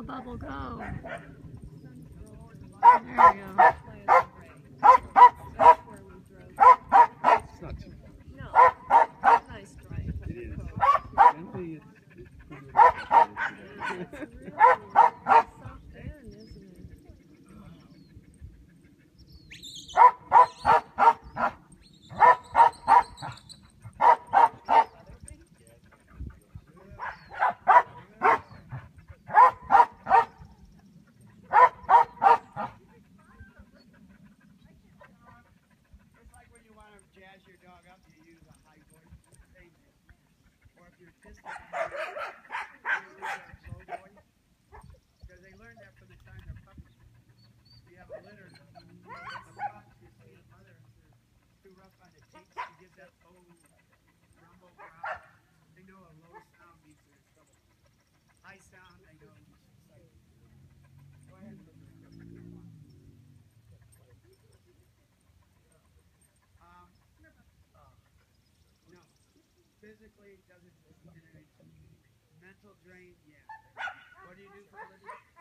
bubble go? There we go. It's not too No. Nice drive. It is. Gently, It's really soft end, isn't it? It's like when you want to jazz your dog up, you use a high voice. Same thing. Or if you're pissed at them, you use a low voice. Because they learn that from the time they're puppies. You have a litter of pups, you see the mother, if they're too rough on the cheeks, she gives that low rumble growl. They know a low sound means they're in trouble. High sound, they know it's like, go ahead and look at it if you want. No. Physically, it doesn't generate mental drain, yeah. What do you do for a living?